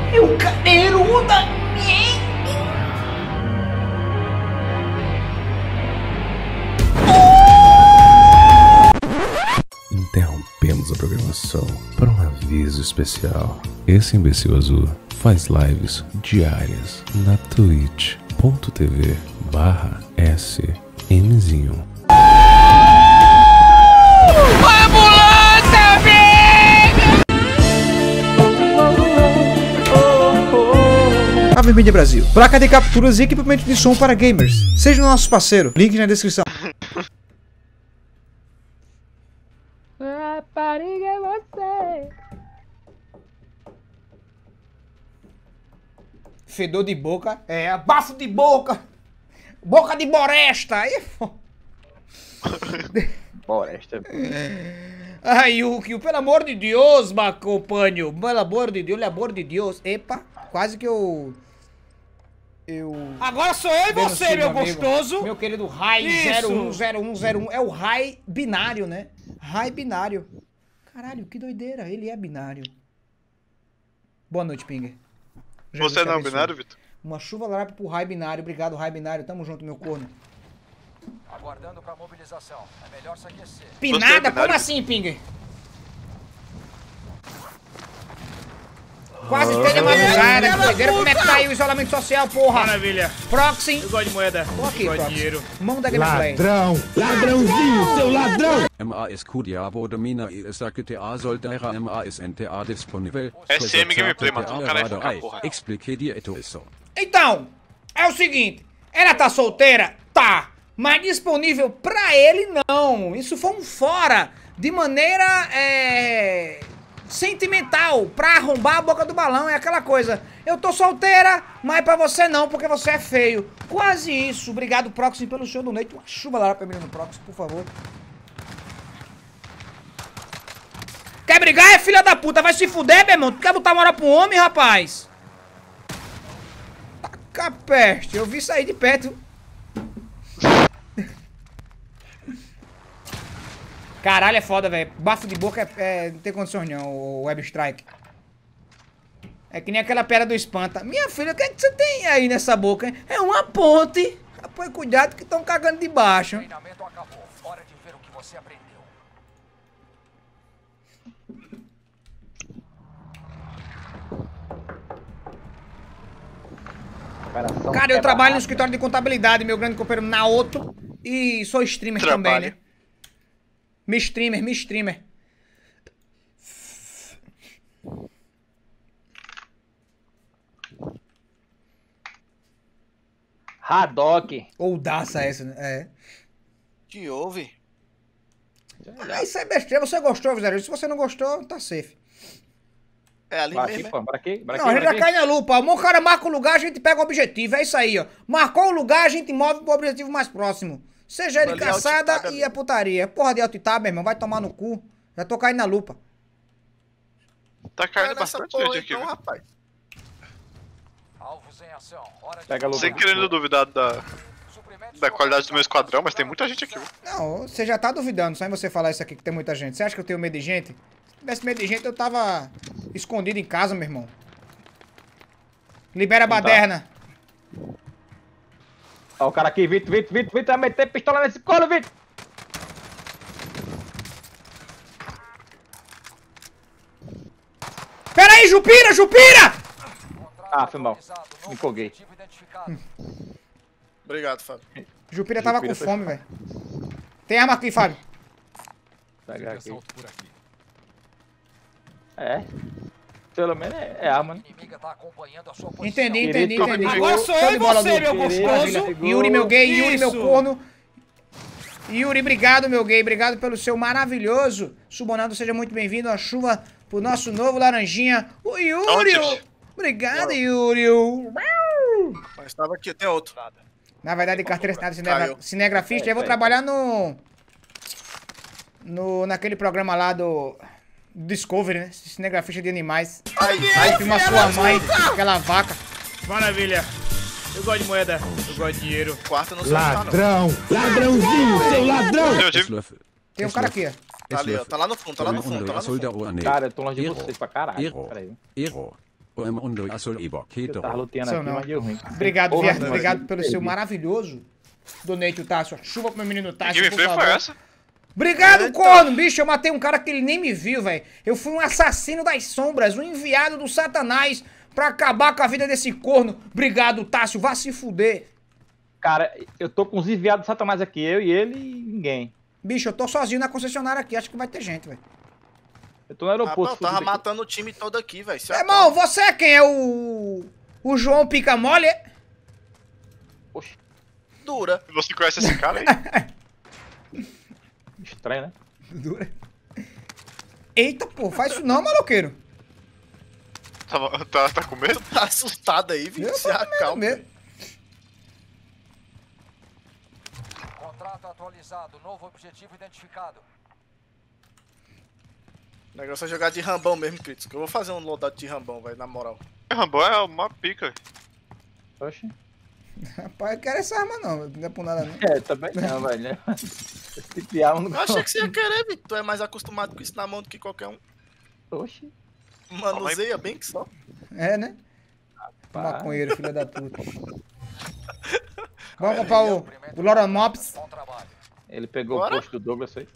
É o cadeiruda! Interrompemos a programação para um aviso especial. Esse imbecil azul faz lives diárias na twitch.tv/smzinho. Ambulância, velho! Ave Mídia Brasil. Placa de capturas e equipamento de som para gamers. Seja nosso parceiro. Link na descrição. Rapariga é você. Fedor de boca. É, bafo de boca. Boca de boresta. Aí, Boresta. ai, Yukio, pelo amor de Deus, Macompanho. Pelo amor de Deus. Epa, quase que eu... Agora sou eu e você, meu gostoso. Meu querido Rai 010101. É o Rai binário, né? Rai binário. Caralho, que doideira. Ele é binário. Boa noite, Pinger. Você não é binário, Vitor? Uma chuva larga pro Rai binário. Obrigado, Rai binário. Tamo junto, meu corno. Aguardando pra mobilização. É melhor se aquecer. Pinada? Como assim, Pinger? Quase esteja madrugada, que doideira. Como é que tá aí o isolamento social, porra? Maravilha. Proxy. Eu gosto de moeda. Tô aqui, eu gosto de Proxy. dinheiro. Mão da gameplay. Ladrãozinho, seu ladrão! MASQDA Bodamina ESAQTA Soldaira MASNTA disponível. SM Gameplay, mano. Tu não quer nem focar, porra. Explique isso. Então, é o seguinte. Ela tá solteira? Tá. Mas disponível pra ele, não. Isso foi um fora. De maneira, sentimental, pra arrombar a boca do balão, é aquela coisa. Eu tô solteira, mas pra você não, porque você é feio. Quase isso. Obrigado, Proxy, pelo show do noite. Uma chuva lá pra mim no Proxy, por favor. Quer brigar, é filha da puta? Vai se fuder, meu irmão. Tu quer botar moral pro homem, rapaz? Taca peste. Eu vi sair de perto. Caralho, é foda, velho. Bafo de boca não tem condições não, o Web Strike. É que nem aquela pedra do espanta. Minha filha, o que é que você tem aí nessa boca, hein? É uma ponte. Põe cuidado que estão cagando de baixo. O treinamento acabou. Hora de ver o que você aprendeu. Cara, eu trabalho no escritório de contabilidade, meu grande companheiro Naoto. E sou streamer também, né? Me streamer. Haddock. Ou daça essa, né? É. Que houve? Ah, isso é besteira. Você gostou, Visario? Se você não gostou, tá safe. É ali Bora mesmo, aqui, pô. Bora aqui. Não, a gente já cai na lupa. O cara marca o lugar, a gente pega o objetivo. É isso aí, ó. Marcou o lugar, a gente move pro objetivo mais próximo. Seja ele caçada e a putaria. Porra de alt-tab, meu irmão. Vai tomar no cu. Já tô caindo na lupa. Tá caindo bastante gente aqui, então, viu? rapaz. Alvos em ação. Hora de... Pega a luva. Sem querendo duvidar da qualidade do meu esquadrão, mas tem muita gente aqui, viu? Não, você já tá duvidando. Só em você falar isso aqui que tem muita gente. Você acha que eu tenho medo de gente? Se tivesse medo de gente, eu tava escondido em casa, meu irmão. Libera a baderna. Ó, o cara aqui, Vitor, vai meter pistola nesse colo, Vitor! Pera aí, Jupira! Ah, foi mal. Me empolguei. Obrigado, Fábio. Jupira tava com fome, velho. Tem arma aqui, Fábio. Pegar aqui. É. Pelo menos é arma, né? Entendi. Agora sou eu e você, meu gostoso. Yuri, meu gay, Yuri, meu corno. Yuri, obrigado, meu gay. Obrigado pelo seu maravilhoso subonado. Seja muito bem-vindo. A chuva pro nosso novo laranjinha. O Yuri. Obrigado, Yuri. Mas estava aqui, tem outro. Na verdade, carteira assinada cinegrafista. Eu vou trabalhar naquele programa lá do Discovery, né? Cinegrafista de animais. Aí filma sua mãe, aquela vaca. Maravilha. Eu gosto de moeda. Eu gosto de dinheiro. Quarto não Ladrão! Ladrãozinho, seu ladrão! Tem um cara aqui, ó. Tá ali, ó. Tá lá no fundo, tá lá no fundo, tá lá no fundo. Cara, eu tô longe de vocês pra caralho. Peraí. Erro. Eu tava luteando Sou aqui, não. mas deu ruim. Obrigado, Porra, Viado. mano, Obrigado pelo seu perdi. maravilhoso donate, o Tássio. Chuva pro meu menino Que Tássio, por gameplay favor. foi essa? Obrigado, corno, bicho. Eu matei um cara que ele nem me viu, velho. Eu fui um assassino das sombras, um enviado do Satanás pra acabar com a vida desse corno. Obrigado, Tássio. Vá se fuder. Cara, eu tô com os enviados de Satanás aqui, eu e ele e ninguém. Bicho, eu tô sozinho na concessionária aqui. Acho que vai ter gente, velho. Eu tô no aeroporto. Rapaz, eu tava fudido aqui. matando o time todo aqui, velho. Irmão, você é quem? É o João Pica Mole? Oxe, Dura. Você conhece esse cara aí? estranho, né? Dura. Eita, pô. Faz isso não, maloqueiro. Tá com medo? Tá assustado aí, viu? Eu Se tô com medo acalma. mesmo. Contrato atualizado, novo objetivo identificado. O negócio é jogar de rambão mesmo, Crítico. Eu vou fazer um loadout de rambão, velho, na moral. Rambo é uma pica. Oxe. Rapaz, eu quero essa arma não. Não é por nada não. É, também não, velho. né? Esse tipo de arma Eu não achei que você ia querer, Vitor. Tu é mais acostumado com isso na mão do que qualquer um. Oxe. Manuseia bem que só. É, né? Pá. Maconheiro, filho da puta. Vamos comprar o Loron Mops. Bom trabalho. Ele pegou Bora? o posto do Douglas aí.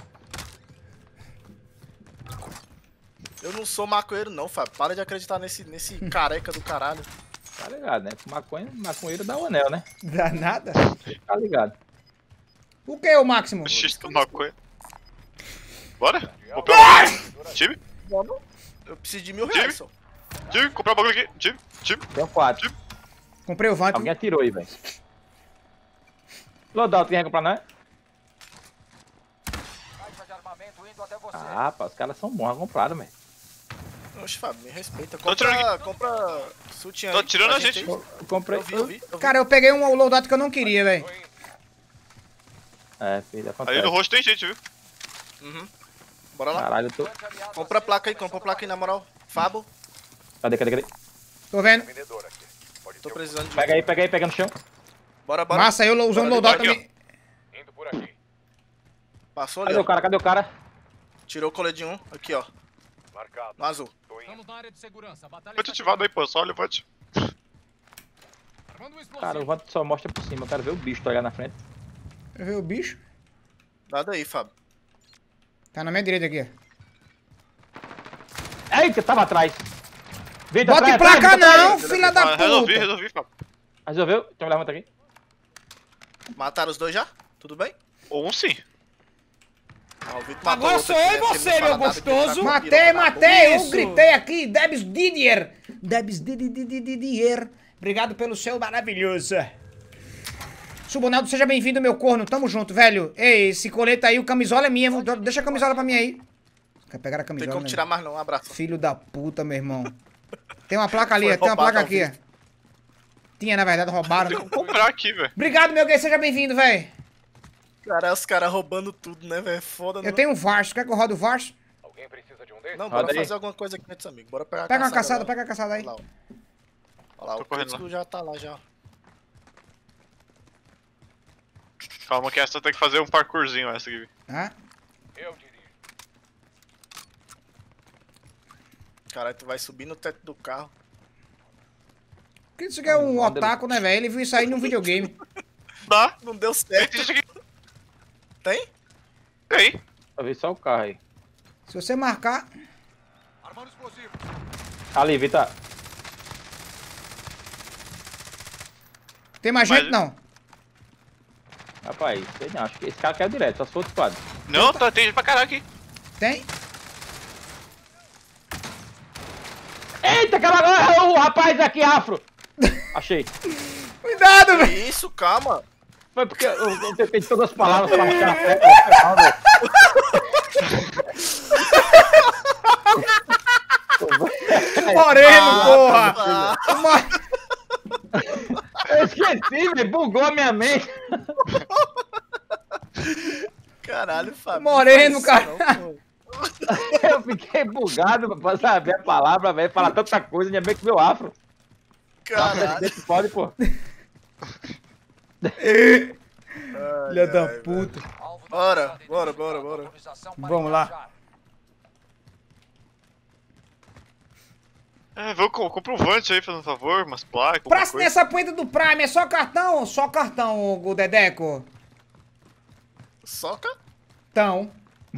Eu não sou maconheiro não, Fábio. Para de acreditar nesse careca do caralho. Tá ligado, né? Maconheiro dá o anel, né? Dá nada. Tá ligado. O que, ô Máximo? X do maconha. Bora? Comprar um bagulho aqui. Time? Eu preciso de R$1.000 só. Time, comprar um bagulho aqui. Time. Tem um 4. Comprei o Vant. Alguém atirou aí, velho. Loadout, quem quer comprar, não é? Caixa de armamento indo até você. Ah, pá, os caras são bons, compraram, velho. Oxe, Fábio, me respeita. Tô tirando Compra sutiã Tô aí tirando pra a gente. aí. Eu comprei. Eu vi. Cara, eu peguei um loadout que eu não queria, velho. É, filho, acontece. Aí no rosto tem gente, viu? Uhum. Bora lá. Caralho, eu tô... Compra a placa aí, na moral. Fabo, Cadê? Tô vendo. tô precisando de... Pega no chão. Bora. Massa, eu usando Bora, loadout aqui, também. Passou ali, ó. Cadê o cara? Tirou o colete de um. Aqui, ó. No azul. Estamos na área de segurança. Batalha Foi ativado aí, pô. Só olha o vote. armando um explosivo. Cara, o voto só mostra por cima. Eu quero ver o bicho tá na frente. Eu vi o bicho. Nada aí, Fábio. Tá na minha direita aqui, ó. Eita, tava atrás. Vitor, Bota em atrás, placa Vitor, não, atrás. filha da puta. Resolvi, Fábio. Resolveu? Então me levanta aqui. Mataram os dois já? Tudo bem? Ou um sim. Ah, o Vitor matou Agora outro sou aqui, eu né? e Porque ele você, não meu fala nada, que ele tá gostoso. com Matei, piroca na matei. Eu Isso. gritei aqui. Debs Didier. Debs Didier. Obrigado pelo seu maravilhoso. Subonaldo, seja bem-vindo, meu corno. Tamo junto, velho. Ei, esse colete aí, o camisola é minha. Deixa a camisola pra mim aí. Quer pegar a Não tem camisola, como né? tirar mais não, um abraço. Filho da puta, meu irmão. Tem uma placa ali, Foi ó. Tem uma roubado placa ao aqui, ó. vivo. Tinha, na verdade, roubaram. Tem que comprar aqui, velho. Obrigado, meu gay. Seja bem-vindo, velho. Cara, os caras roubando tudo, né, velho? Foda, Eu né? tenho um Vars. Quer que eu rode o Vars? Alguém precisa de um desses? Não, bora Roda aí. fazer alguma coisa aqui antes, amigo. Bora pegar Pega uma caçada caçada, lá. pega a caçada aí. Olha lá, ó. Olha lá, Tô o correndo crítico já tá lá, já. Calma que essa tem que fazer um parkourzinho essa aqui. Ah, Eu dirijo. Caralho, tu vai subir no teto do carro. que isso aqui é um otaku, né, velho? Ele viu isso aí num videogame. Dá. Não deu Tem certo. gente aqui. Tem? Tem. Eu vi só o carro aí. Se você marcar... Armando explosivo. Ali, Vitor. Tem mais Mas- gente, não? Rapaz, sei não. Acho que esse cara caiu direto. Só se for outro quadro. Não, tá, tem gente pra caralho aqui. Tem? Eita, cara! O rapaz aqui, afro! Achei. Cuidado, Que velho. isso, calma. Foi porque eu tentei todas as palavras pra marcar a frente. Moreno, porra. Ah, Eu esqueci, velho. Bugou a minha mente. caralho, Fábio. Moreno, não faz isso cara. não, pô. Eu fiquei bugado pra saber a palavra, velho. Falar tanta coisa, ainda bem que meu afro. Caralho. Pode, pô. Filha da ai, puta. Alvo Bora, localizado, bora, identificado. bora, bora. Autorização para Vamos lá. engajar. Compra um Vant aí, fazendo favor, umas placas. Pra assinar essa poeta do Prime, é só cartão? Só cartão, o Dedeco. Soca? Então.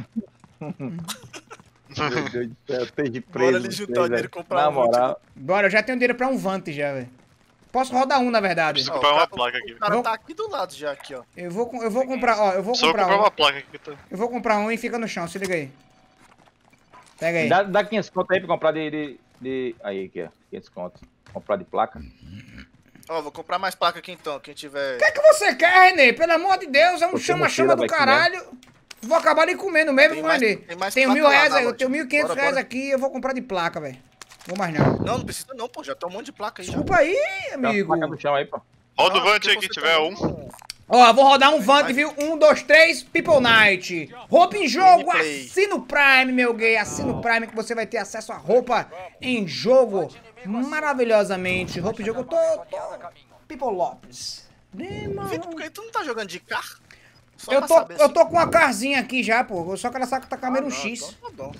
Meu Deus do céu, tem de preso. Bora ele juntar o dinheiro e comprar Na um Vant. moral. Bora, eu já tenho dinheiro pra um Vant já, velho. Posso rodar um, na verdade. Preciso comprar uma placa aqui. O cara tá aqui do lado já, aqui, ó. Eu vou comprar, ó, eu vou Só comprar comprar um. uma placa aqui que tá. Eu vou comprar um e fica no chão, se liga aí. Pega aí. Dá 500 conto aí pra comprar de... Aí, aqui, ó. 500 conto. Comprar de placa. Ó, vou comprar mais placa aqui então, quem tiver... O que é que você quer, Renê? Pelo amor de Deus, é um Você chama-chama do vai comer. caralho. Vou acabar nem comendo mesmo, Tem viu, mais- Renê? tem mais Tenho placa R$1.000 lá aí, na eu tenho loja. R$1.500 Bora, reais bora. aqui, eu vou comprar de placa, velho. Vou mais não. Não, não precisa não, pô, já tem um monte de placa aí já. Desculpa aí, Dá uma amigo. placa no chão aí, pô. Roda o Não, Vant porque aí, quem você tiver também um. não- Ó, vou rodar um Vant, viu? 1, 2, 3, People Night. Roupa em jogo, Gameplay. assina o Prime, meu gay. Assina o Prime que você vai ter acesso a roupa em jogo maravilhosamente. Roupa em jogo, eu tô People Lopes. Vitor, por que tu não tá jogando de carro? Só Eu pra tô, saber eu se- tô com uma carzinha aqui já, pô. Só que ela saca tá com a Ah, número não, X. então tá bom.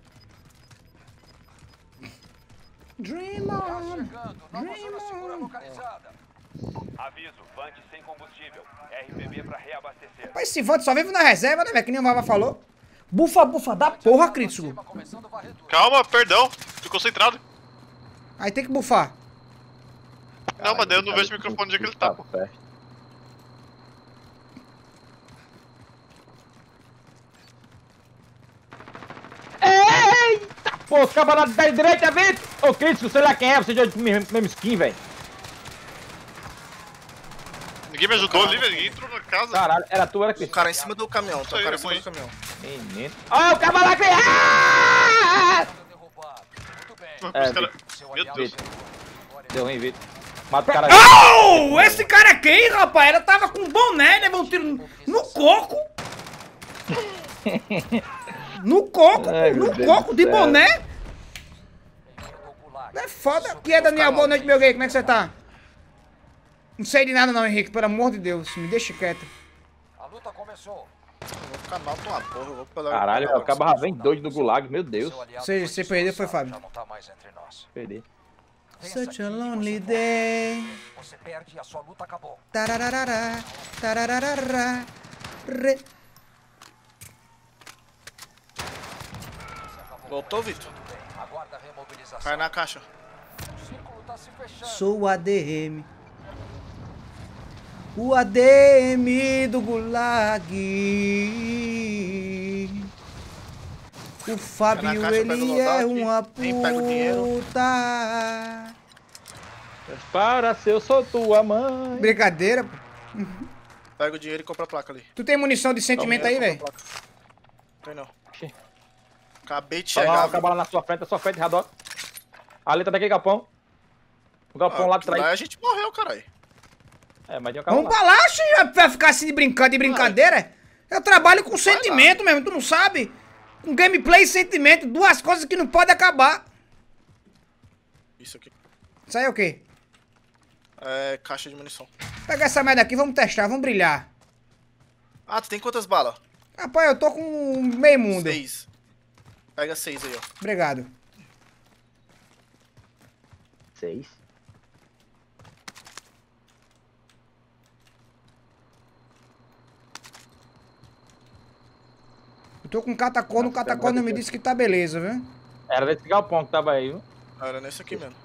Dream on. Chegando, nova zona segura on. localizada. Aviso, Vant sem combustível. RPB pra reabastecer. Mas esse Vant só vive na reserva, né, velho? Que nem o Vava falou. Bufa, bufa da porra, Crítico. Começando varredura. Calma, perdão. Tô concentrado. Aí tem que bufar. Não, mas daí eu não vejo o microfone onde é que ele tá, pô. certo. Eita, pô, camarada da direita, vem! Ô, Crítico, sei lá quem é, você já é do mesmo skin, velho. Ninguém me ajudou ali, velho. Ninguém entrou na casa. Caralho, era tu, era O Crítico. cara em cima do caminhão, tá? O cara em cima Isso do aí. caminhão. Menino. Ó, o camarada vem! Ah! Derrubado. Muito bem. Os É, cara... Seu Meu aliado Deus. Deu ruim, Vitor. Mata o cara. Oh! Esse cara aqui, hein, rapaz? Ela tava com boné, levou um tiro no coco. No coco, Ai, meu no Deus coco do de céu. boné. Não é foda. E é, Daniel, boa noite, meu gay. Como é que você tá? Não sei de nada não, Henrique. Pelo amor de Deus. Me deixa quieto. A luta começou. Eu vou ficar mal com uma porra, eu vou pegar... Caralho, o cara vem doido do gulag, meu Deus. Seu aliado Você foi perdeu, foi, destroçado, Fábio? Já não tá mais entre nós. Perdi. Pensa Such a que lonely você day. Você perde e a sua luta acabou. Tarararara, tarararara, re. Voltou, Vitor? Aguarda a remobilização. Cai na caixa. O círculo tá se fechando. Sou o ADM. O ADM do Gulag. O Fábio, caixa, pega o ele é loadout. uma Quem pega o dinheiro? puta. Para se eu sou tua mãe. Brincadeira, pô. Pega o dinheiro e compra a placa ali. Tu tem munição de sentimento aí, velho? Tem não. Oxi. Acabei de Olha lá, chegar. acaba lá na sua frente, Radó. Ali tá daquele galpão. O galpão lá de Lá trás. a gente morreu, caralho. É, mas tem um carro Vamos lá. pra lá, xi, vai ficar assim de brincadeira? Eu trabalho com sentimento mesmo, tu não sabe? Com gameplay e sentimento, duas coisas que não podem acabar. Isso aqui. Isso aí é o quê? É caixa de munição. Pega essa merda aqui, vamos testar, vamos brilhar. Ah, tu tem quantas balas? Rapaz, eu tô com meio mundo. 6. Pega 6 aí, ó. Obrigado. 6. Eu tô com catacorno, o catacorno me disse que tá beleza, viu? Era desse galpão que tava aí, viu? Era nesse aqui mesmo.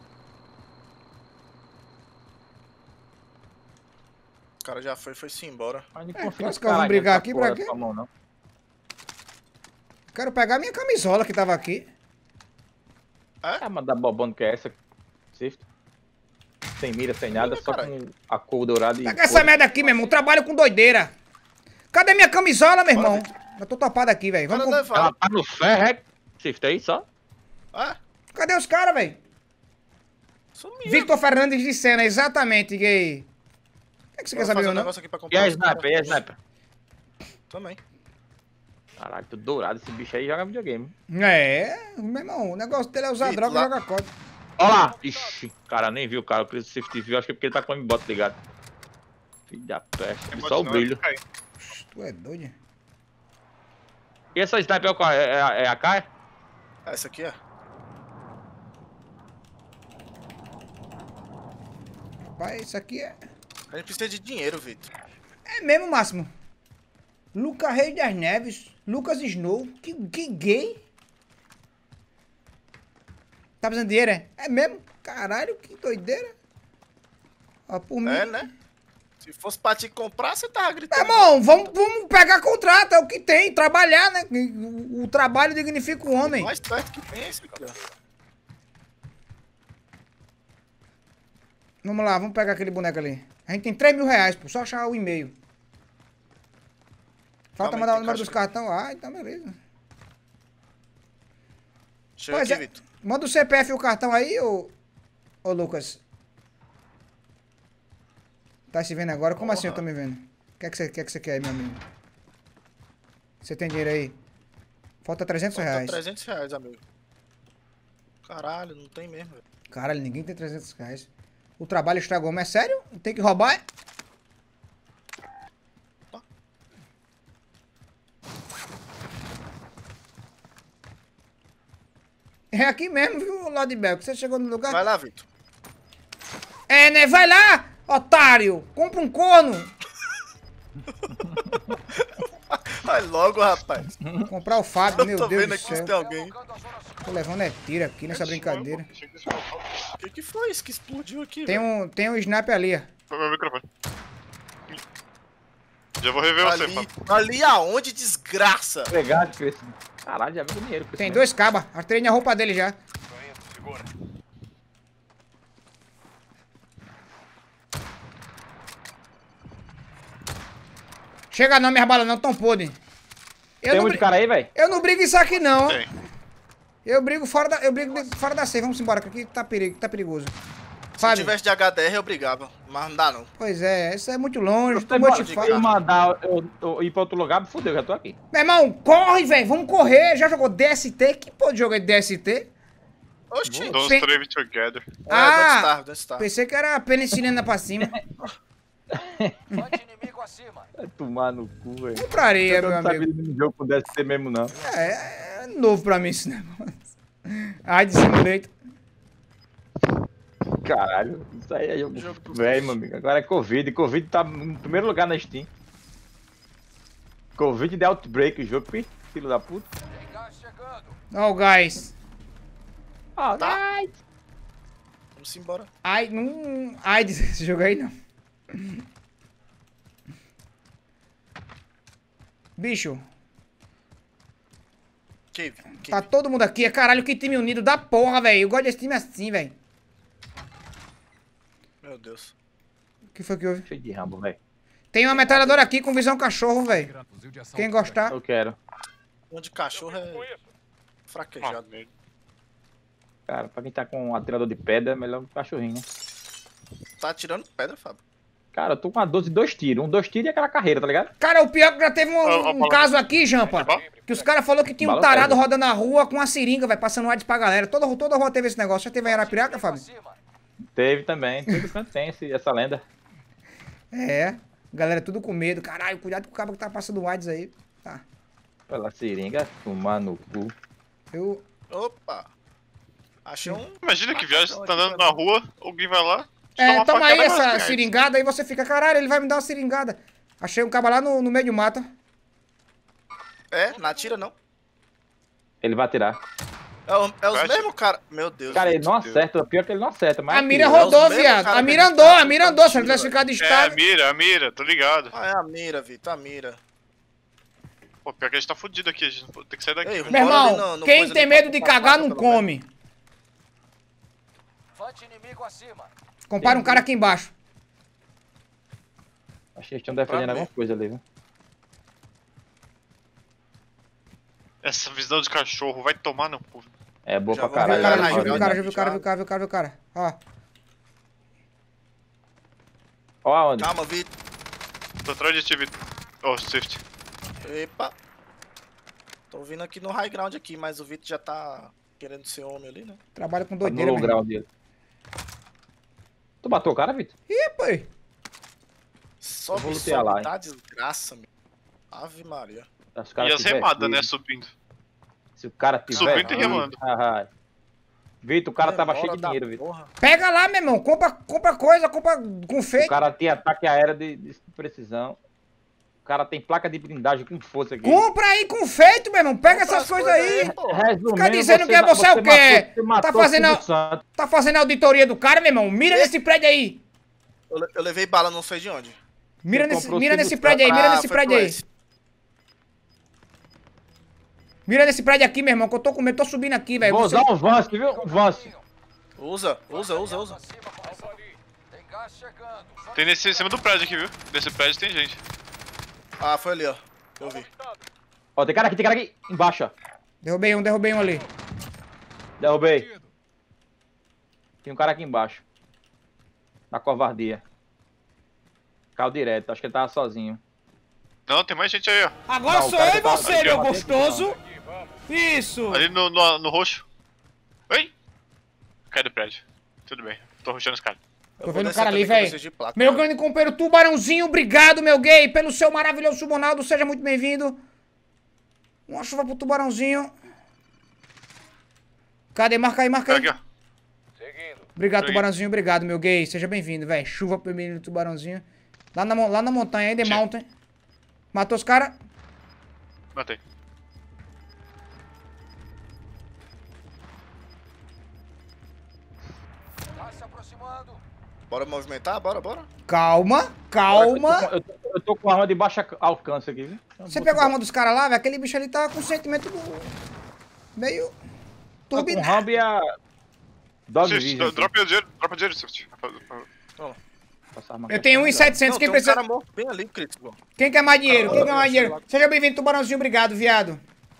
O cara já foi-se embora. Mas não É, confia quase nesse que eu vou cara brigar nessa aqui porra pra quê? dessa mão, não. Quero pegar minha camisola que tava aqui. É, mas da bobona que é essa? Sisto. Sem mira, sem nada, só com a cor dourada e... Pega essa merda aqui, meu irmão. Trabalho com doideira. Cadê minha camisola, meu irmão? Eu tô topado aqui, velho. Vamos Bora com... levar. Ela tá no ferro, é? Sisto aí, só? Ah, Cadê os caras, velho? sumiu. Victor Fernandes de Sena, exatamente, gay. O que, é que você quer Vou saber, fazer ou um não? negócio aqui pra E comprar. a os sniper, caras. e a sniper? Também. Caralho, tudo dourado, esse bicho aí joga videogame. É, meu irmão, o negócio dele é usar Vitor, droga e lá- jogar código. Olha lá! Ixi, cara, nem viu o cara, o Chris Safety viu, acho que é porque ele tá com o M-Bot ligado. Filho da peste, Tem só o não, brilho. cai. Tu é doido. E essa sniper é qual? É a K? Essa aqui, ó. Rapaz, isso aqui é... A gente precisa de dinheiro, Vitor. É mesmo, Máximo. Lucas Reis das Neves. Lucas Snow. Que gay. Tá precisando de dinheiro, é? É mesmo? Caralho, que doideira. Ó, por mim... É, né? Se fosse pra te comprar, você tava gritando. Irmão, vamos pegar contrato, é o que tem, trabalhar, né? O trabalho dignifica o homem. Mais perto que tem esse, cara. Vamos lá, vamos pegar aquele boneco ali. A gente tem 3 mil reais, pô, só achar o e-mail. Falta mandar o número dos cartões. Ah, então beleza. Chega Pois aqui, é, Vitor. manda o CPF e o cartão aí, ô Lucas. Tá se vendo agora? Como assim eu tô me vendo? O que é que você quer aí, meu amigo? Você tem dinheiro aí? Falta 300 Falta reais. 300 reais, amigo. Caralho, não tem mesmo, velho. Caralho, ninguém tem 300 reais. O trabalho estragou, mas é sério? Tem que roubar? É aqui mesmo, viu, Lodibel? Que você chegou no lugar. Vai lá, Vitor. É, né? Vai lá, otário! Compra um corno! Vai logo, rapaz. Comprar o Fábio, meu Eu tô Deus vendo do aqui céu. se tem alguém. Tô levando tiro aqui nessa brincadeira. O que foi isso que explodiu aqui, Tem um sniper ali, ó. Foi meu microfone. Já vou rever você, ali, Fábio. ali aonde, desgraça? Obrigado, Cris. Caralho, já viu dinheiro. Tem 2 cabas. Atirei a roupa dele já. Chega não, minhas balas não tão podre. Tem muito cara aí, velho? Eu não brigo isso aqui não. Tem. Eu brigo fora da safe. Vamos embora, que aqui tá perigoso. Se eu tivesse de HDR, eu brigava. Mas não dá, não. Pois é, isso é muito longe. Se eu mandar eu ir pra outro lugar, fodeu, já tô aqui. Meu irmão, corre, velho. Vamos correr. Já jogou DST? Que pô de jogo é DST? Oxi. Don't Strave Together. Ah, Don't Starve. pensei que era penicilina pra cima. Inimigo acima. Vai tomar no cu, velho. Compraria, meu Eu não sabia amigo. de um jogo pudesse ser mesmo, não. É novo pra mim esse negócio. Ai, de simulator. Caralho, isso aí é jogo velho, meu amigo. Agora é Covid. Covid tá em primeiro lugar na Steam. Covid de Outbreak, o jogo, filho da puta. Ó o gás. Ah, Tá. Vamos embora. Ai, não... Ai, desse jogo aí não. Bicho. Tá todo mundo aqui. Caralho, que time unido da porra, velho. Eu gosto desse time assim, velho. Meu Deus. O que foi que houve? Cheio de rambo, velho. Tem uma metralhadora aqui com visão cachorro, velho. Quem gostar? Eu quero. Um de cachorro é fraquejado. Cara, pra quem tá com um atirador de pedra, é melhor um cachorrinho, né? Tá atirando pedra, Fábio? Cara, eu tô com uma 12 de 2 tiros. 2 tiros e aquela carreira, tá ligado? Cara, o pior é que já teve um caso aqui, Jampa. Que os caras falaram que tinha um tarado rodando na rua com uma seringa, vai passando AIDS pra galera. Toda rua teve esse negócio. Já teve em Arapiraca, Fábio? Teve também. Todo canto tem essa lenda. É. Galera tudo com medo. Caralho, cuidado com o cabo que tá passando AIDS aí. Tá. Pela seringa, tomar no cu. Opa. Achei um... Imagina que viagem, você tá andando na rua, alguém vai lá... Toma aí essa seringada, aí você fica, caralho, ele vai me dar uma seringada. Achei um cabo lá no meio do mato. É, não atira não. Ele vai atirar. É os mesmos cara. Meu Deus. Cara, ele não acerta, pior que ele não acerta, mas... A mira rodou, viado. A mira andou, se ele tivesse ficado estado. É, a mira, tô ligado. Ah, é a mira, Vitor, a mira. Pô, pior que a gente tá fudido aqui, a gente tem que sair daqui. Meu irmão, quem tem medo de cagar não come. Inimigo acima. Compara um cara aqui embaixo. Acho que eles estão defendendo alguma coisa ali, viu? Essa visão de cachorro vai tomar no cu. É boa pra Já caralho. viu o cara. Ó. Ó aonde? Calma, Vitor. Tô atrás de ti, Vitor. Oh, Swift. Epa. Tô vindo aqui no high ground aqui, mas o Vitor já tá querendo ser homem ali, né? Trabalha com Tá no doideira, low mesmo. ground dele. Tu matou o cara, Vitor? Ih, pai. Sobe, vou lutear lá, tá desgraça, meu. Ave Maria. Os E as remadas, né, subindo. Se o cara tiver... Subindo e remando. Vitor, o cara tava cheio de dinheiro, Vitor. Pega lá, meu irmão. Compra coisa, compra confeito. O cara tem ataque aéreo de precisão. O cara tem placa de blindagem com força aqui. Compra aí confeito, meu irmão. Pega essas coisas aí. Resumindo, Fica dizendo que você é o quê? Matou Tá fazendo a auditoria do cara, meu irmão? Mira nesse prédio aí. Eu levei bala, não sei de onde. Mira nesse prédio aí, mira nesse prédio aí. Mira nesse prédio aqui, meu irmão, que eu tô com medo, tô subindo aqui, velho. Vou usar um Vance, viu? Um Vance. Usa. Tem gás chegando. Tem nesse em cima do prédio aqui, viu? Nesse prédio tem gente. Ah, foi ali, ó. Eu vi. Ó, tem cara aqui, embaixo, ó. Derrubei um ali. Derrubei. Tem um cara aqui embaixo. Na covardia. Caiu direto, acho que ele tava sozinho. Não, tem mais gente aí, ó. Agora Não, sou cara eu e tá- você, aqui, meu ó. gostoso. Isso. Ali no roxo. Oi? Cai do prédio. Tudo bem, tô rushando os caras. Tô vendo o cara ali, velho. Meu grande companheiro Tubarãozinho, obrigado, meu gay, pelo seu maravilhoso subonaldo. Seja muito bem-vindo. Uma chuva pro Tubarãozinho. Cadê? Marca aí. Aqui, ó. Obrigado, Tubarãozinho. Obrigado, meu gay. Seja bem-vindo, velho. Chuva pro menino Tubarãozinho. Lá na montanha aí, The Mountain. Matou os caras. Matei. Tá se aproximando. Bora movimentar? Bora. Calma. Eu tô com arma de baixo alcance aqui, viu? Você pegou a arma dos caras lá, velho? Aquele bicho ali tá com sentimento meio Tô com o turbinado. Rambo e a... Dog Swift, Vision. dropa o dinheiro, Swift. Eu tenho 1.700, quem Não, precisa... tem um cara morto bem ali, crítico. Quem quer mais dinheiro? Seja bem-vindo, Tubarãozinho. Obrigado, viado.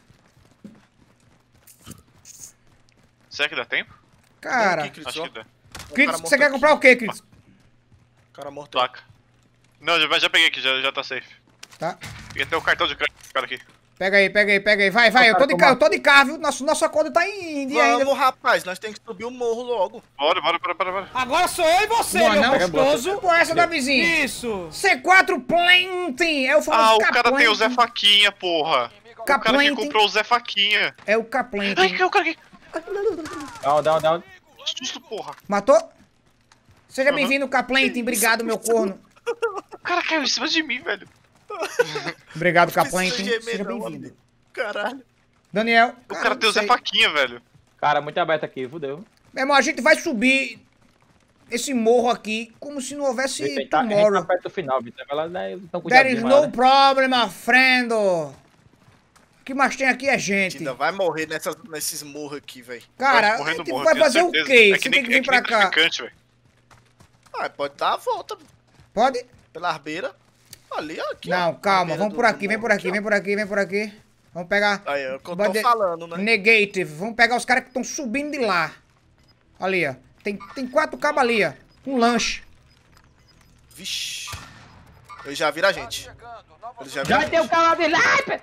Será que dá tempo? Cara, Aqui, Acho que dá. Crítico, você quer comprar o quê, Crítico? Cara morto. Placa. Não, já peguei aqui, já tá safe. Tá. Peguei até o cartão de crédito do cara aqui. Pega aí. Vai, eu tô de carro, viu? Nossa conta tá em dia ainda. Vamos, rapaz, nós temos que subir o morro logo. Bora. Agora sou eu e você, meu gostoso. Com essa da vizinha. Isso. C4 Planting. É o famoso O cara tem o Zé Faquinha, porra. O cara que Caplanting. comprou o Zé Faquinha. É o Caplanting. Ai, caiu o cara aqui. Down. Susto, porra. Matou? Seja bem-vindo, Caplanting. Obrigado, meu corno. O cara caiu em cima de mim, velho. Obrigado, Precisa Caplanting. gemer, Seja não, bem-vindo. amigo. Caralho. Daniel. O cara tem o Zé sei. Faquinha, velho. Cara, muito aberto aqui, fudeu. Meu irmão, a gente vai subir esse morro aqui como se não houvesse A gente tá tomorrow. perto do final, Vitor. Ela tão There is cuidadinho, no né? problem, my friend. O que mais tem aqui é gente. Ainda vai morrer nesses morros aqui, velho. Cara, Morrer a no gente morro, vai tenho fazer o certeza. quê? É Você nem- tem que vir pra nem cá. traficante, velho. Ah, pode dar a volta Pode? pela arbeira. Ali, ó, aqui, ó. Não, calma, Arbeira vamos do- por aqui, do vem por morro, aqui, ó. vem por aqui. Vamos pegar... Aí, é o que eu Bode- tô falando, né? Negative. Vamos pegar os caras que estão subindo de lá. Ali, ó. Tem 4 cabos ali, ó. Um lanche. Vixe. Eles já viram a gente. Eles já viram Já a tem o gente. cara dele lá!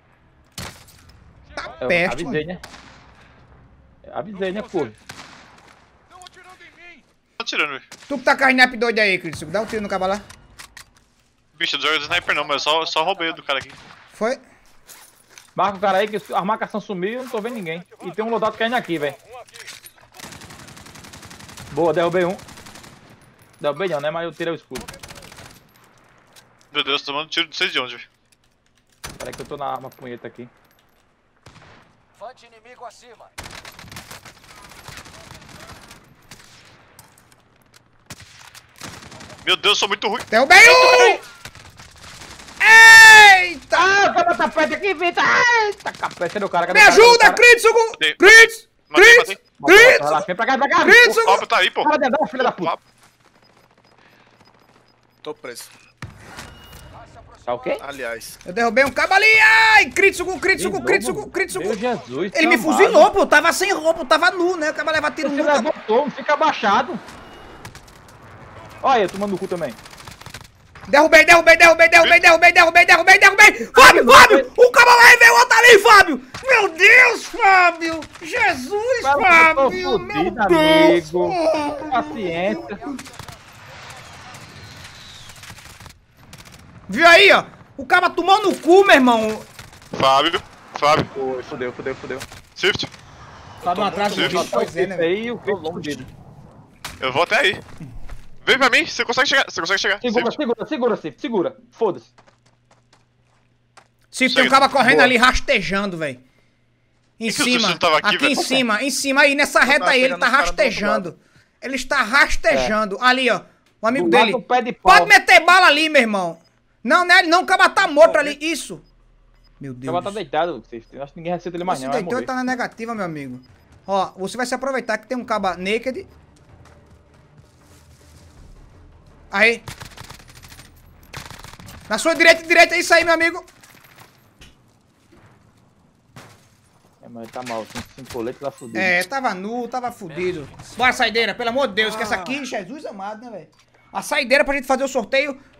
Tá Eu perto, avisei, mano. né? Avisei, né, pô? Tô atirando, velho. Tu que tá com a snap doida aí, Cris. Dá um tiro no cabo lá. Bicho, eu não jogo sniper não, mas eu só roubei o do cara aqui. Foi? Marca o cara aí que a marcação sumiu, eu não tô vendo ninguém. E tem um loadout caindo aqui, velho. Boa, derrubei um. Derrubei não, né? Mas eu tirei o escudo. Meu Deus, tô tomando tiro não sei de onde, velho. Peraí que eu tô na arma punheta aqui. Fante inimigo acima. Meu Deus, eu sou muito ruim. Derrubei um! Eita! Ah, o cara tá perto aqui, Vitor! Eita, capeta, cadê o cara? Cadê Me o cara? ajuda, Cadê o cara? Critsugo! Matei. Crits! Matei. Crits! Relaxa, vem pra cá, O Critsugo! papo tá aí, pô. Cara dentro, filha da puta. Tô preso. Tá ok? Aliás. Eu derrubei um cabo ali! Ai! Critsugo! Meu Jesus, Ele me amado. fuzilou, pô. Eu tava sem roupa, eu tava nu, né? O cara leva tiro Você nu. levantou, fica abaixado. Olha, eu tomando no cu também. Derrubei! Fábio! O cabo lá veio outro ali, Fábio! Meu Deus, Fábio! Jesus, Fábio! Meu Deus! Amigo. Paciência. Viu aí, ó? O cara tomou no cu, meu irmão. Fábio. Fudeu. Swift. Sobe uma atrás do muito bicho, pois é, né, aí velho? o Felipe fudido. Eu vou até aí. Vem pra mim, você consegue chegar. Você consegue chegar. Segura. Foda-se. Sim, tem um cara correndo ali, rastejando, velho. Em que o cima, Sushi tava aqui, aqui em velho? cima, aí nessa reta aí, ele tá pegando os caras do outro rastejando. Ele está rastejando. Ali, ó, o amigo Do lado dele. do pé de pau. Pode meter bala ali, meu irmão. Não, né? Ele não, o cara tá morto ali. Isso. Meu O Deus. cara tá deitado, eu acho que ninguém aceita ele mais Você não, vai deitou e morrer. tá na negativa, meu amigo. Ó, você vai se aproveitar que tem um caba naked. Aí. Na sua direita, isso aí, meu amigo. É, mas ele tá mal, sem colete, tá fudido. É, tava nu, tava fudido. Bora, saideira, pelo amor de Deus, que essa aqui, Jesus amado, né, velho? A saideira pra gente fazer o sorteio